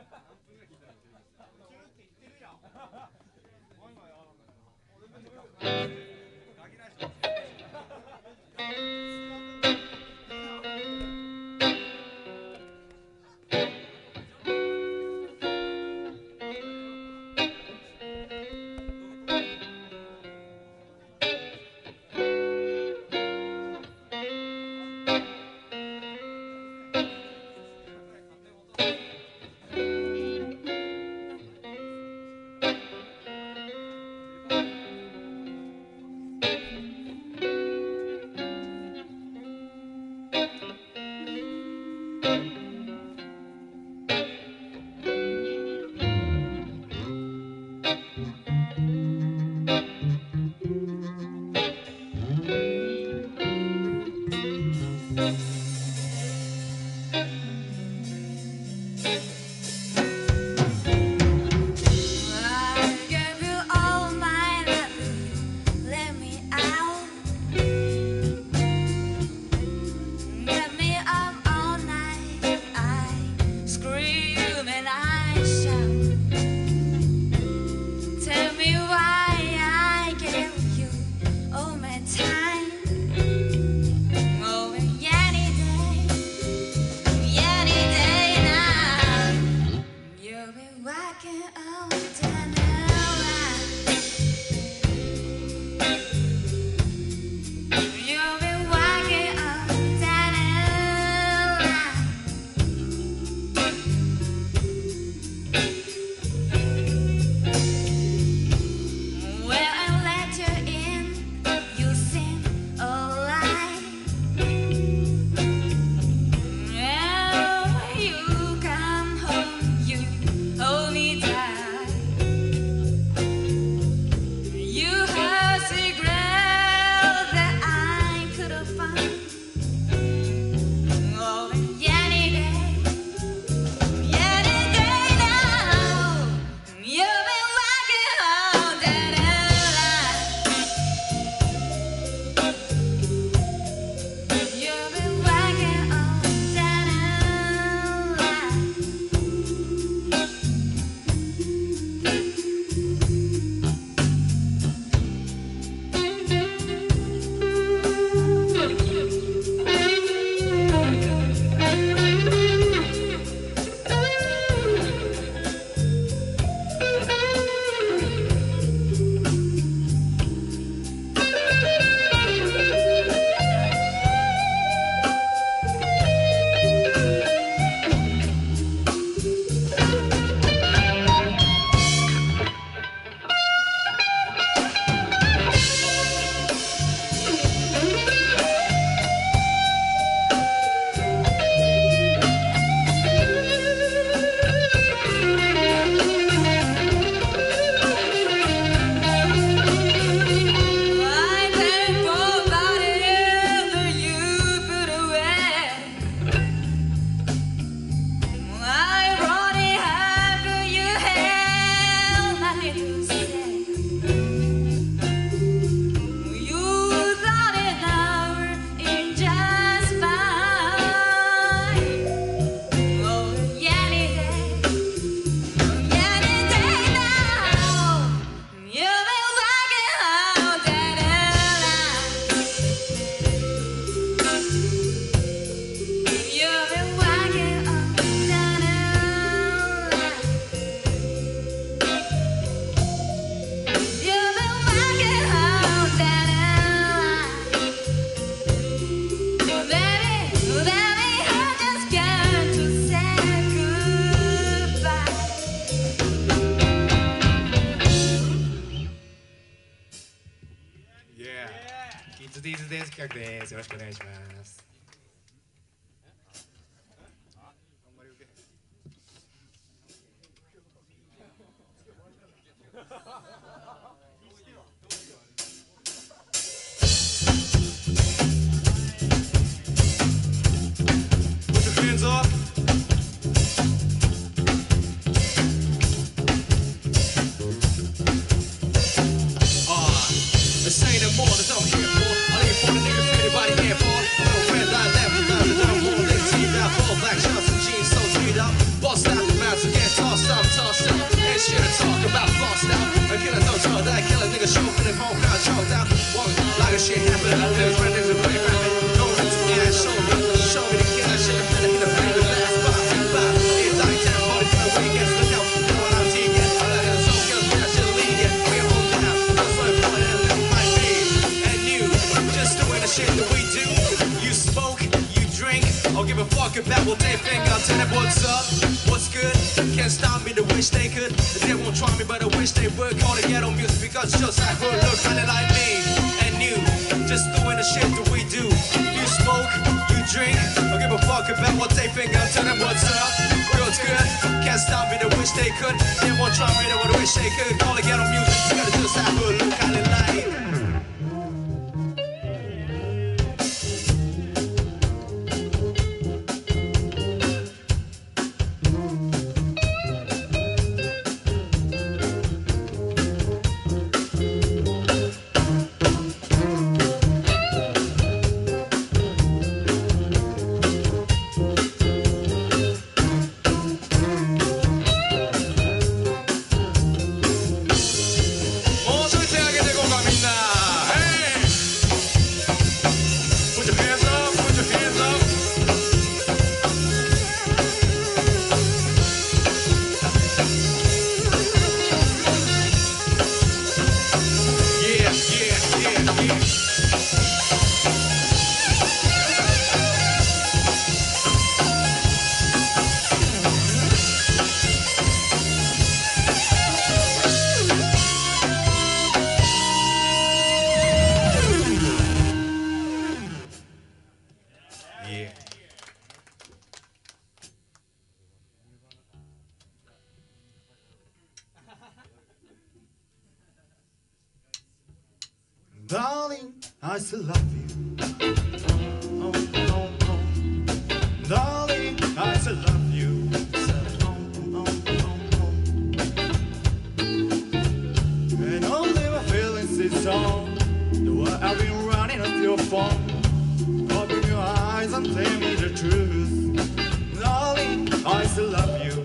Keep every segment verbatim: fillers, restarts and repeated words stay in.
企画です。よろしくお願いします。Say no more, that's all I'm here for. I leave for the niggas anybody here for. No friend, I left without a doubt. All they see now, full black shots and jeans, so sweet up. Bust out the mouths and get about floss now. A killer don't show that killer nigga show for the whole crowd choked out. Walk like a shit happened. I live right next to play rapping. No one's yeah, show me, show me the killer shit. I'm gonna hit a bang with last box. It's like ten forty five when he gets the help. No one on T gets all that and so kills me. I should lead ya. We hold down. That's what I'm point and this might be. And you, just doing the shit that we do. You smoke, you drink. I'll give a fuck about what they think. I'll tell them what's up, what's good. Can't stop me, they wish they could. They won't try me, but I wish they would. Call the ghetto music because it's just like would look kinda like me. And you, just doing the shit that we do. You smoke, you drink. I'll give a fuck about what they think. I'll tell them what's up, what's good. Can't stop me, they wish they could. They won't try me, they would wish they could. Call the ghetto music because it's just like would look kinda like. Darling, I still love you. Oh, oh, oh. Darling, I still love you. Oh, oh, oh, oh. And only my feelings is on the way I've been running off your phone. Open your eyes and tell me the truth. Darling, I still love you.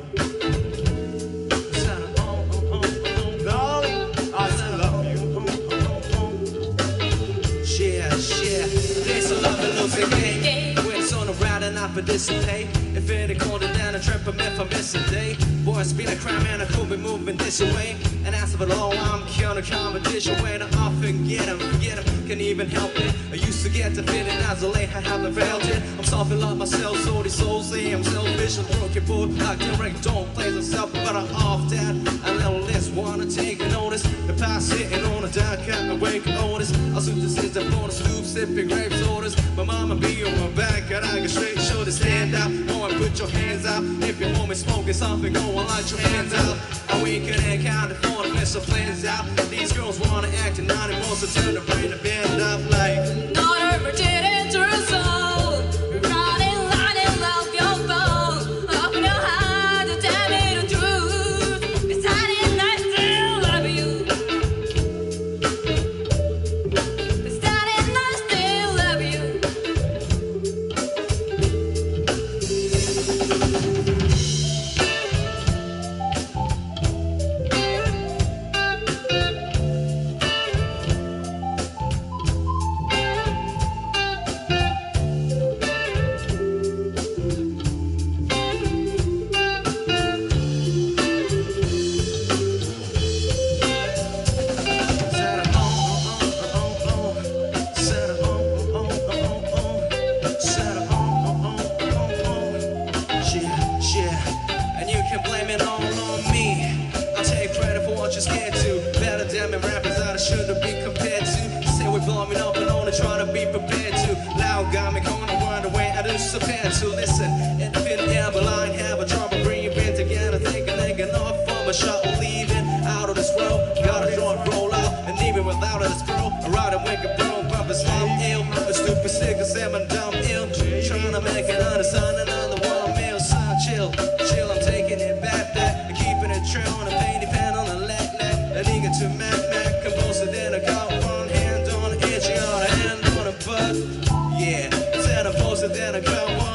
When it's on around and I participate. If it ain't cold down a trip, I'm if I miss a day. Boy, it's been a crime and I could be moving this way. And as for the law, I'm counter competition. When I often get them, forget them, can't even help it. I used to get to feeling as a late, I haven't felt it. I'm soft in love myself, so these souls say I'm selfish. I'm broken for I can wreck, don't play myself, but I'm off that. I little less wanna take notice. The past sitting on a dark cat, I wake notice. I soon this is the bonus loop, sipping grape sodas. My mama be on my back, and I get straight shoulders stand out. Go and put your hands out. If your woman smoking something, go and light your hands out. And we can account for the mess of plans out. These girls wanna act and not anymore, so turn the brain to bend up like. Not a virgin into a soul. Running, running, love your phone. Open your heart to tell me the truth. It's hiding, I still love you. It's hiding, I still love you. To listen, and if it ever line have a trouble breathing together, thinking they can off from a shot, leaving out of this world. Got a joint roll out, and even without this girl, I ride and wake up, bro, pump is I'm ill. A stupid sick, a salmon dumb ill. Trying to make it understand another one meal, son, chill, chill. I'm taking it back, back, and keeping it true on a painty pen on the left, left. A nigga to Mac, Mac, composed then I got one hand on the edge, I got a hand on the butt. Yeah, said I'm posted, then I got one.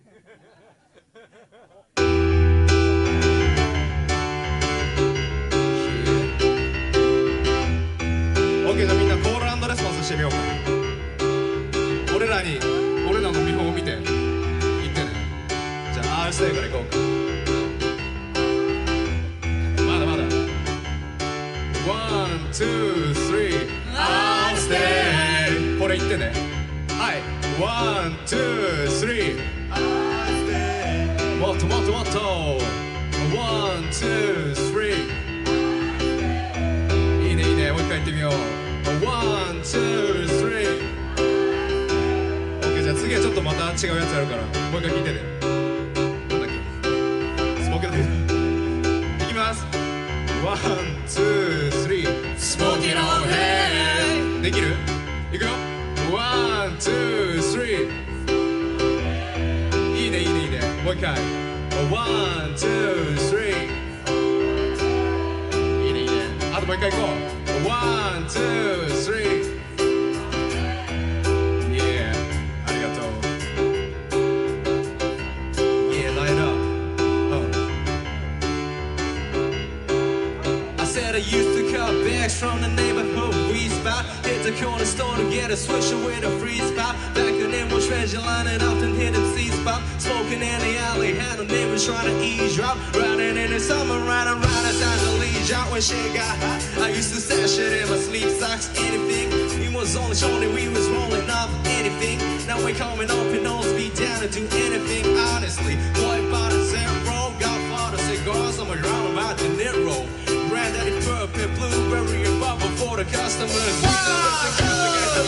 OK じゃあみんなコールアンドレスポンスしてみようか。俺らに俺らの見本を見て言ってね。じゃあ R ステイからいこうか。まだまだ ワン、ツー、スリー R ステイこれ言ってね。はい、ワン、ツー、スリー R ステイもっともっともっとワン、ツー、スリーいいねいいね、もう一回言ってみよう。ワン、ツー、スリー OK じゃあ次はちょっとまた違うやつやるからもう一回聞いてね。なんだっけスモーキーだけいきます。ワン、ツー、スリー Smoke it on head できる？いくよ。ワン、ツー、スリーいいねいいねいいね、もう一回ワン、ツー、スリーいいねいいね、あともう一回いこう。ワン、ツー、スリー Yeah ありがとう Yeah light up、uh. I said I used to cut bags from the neighborhood we spot. Hit the corner store to get a swisher with a free spot. Back then it was treasure line and often hit a C-spot. Smoking in the alley, had a neighbor trying to eavesdrop. Riding in the summer, riding around the time to leave out when shit got hot. I used to stash it in my sleep socks, anything. He was only showing we was rolling off anything. Now we're coming up and all speed down to do anything. Honestly, boy, bought a zero. Godfather cigars, I'm around about De Niro. Granddaddy purple, blueberry, and bubble for the customers. We love it, the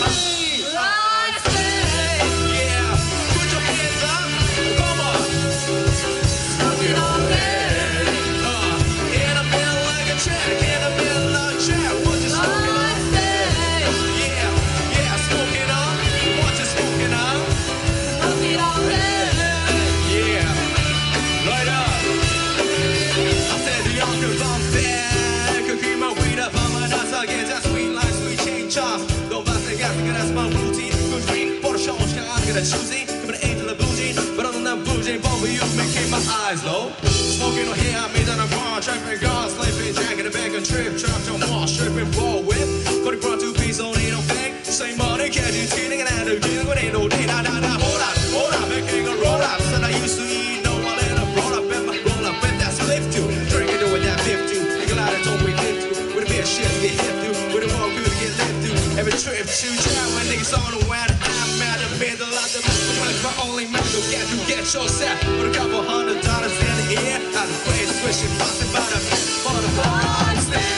yeah, put your hands up, come on. Smoke it all day. Uh, in a middle like a track, in a middle like a track. What you smoking on? Yeah, yeah, smoking on. What you smoking on? Yeah, light up. I said the uncle bump back. Could keep my weed up on my nuts again. Just sweet like sweet chain chops. Don't bust the gas, because that's my routine. Good dream for the show, I'm gonna choosing. But it ain't the bougie, but other than bougie, both of you making my eyes low. Smoking on here, I mean that I'm gone. Trapping guns, sleeping, jacking the back and trip. Trap to more, stripping, ball whip. Cody brought two piece on it, no fake. Same money, catch you cheating, and I had to get it, ain't no day. Nah, nah, nah, hold up, hold up, making a roll up. Said I used to eat, no, I let her roll up, and my roll up, and that's flip too. Drink it, do it, that flip too. Nigga, lot of don't we live through. With a bit of shit to get hit through. With a walk through to get lived through. Every trip, shoot, try when niggas on the wind. I'm mad at me, the lot of my only man to get to get your set. Put a couple hundred dollars in the air. Out of place, swishing, busting by the for the hard stand.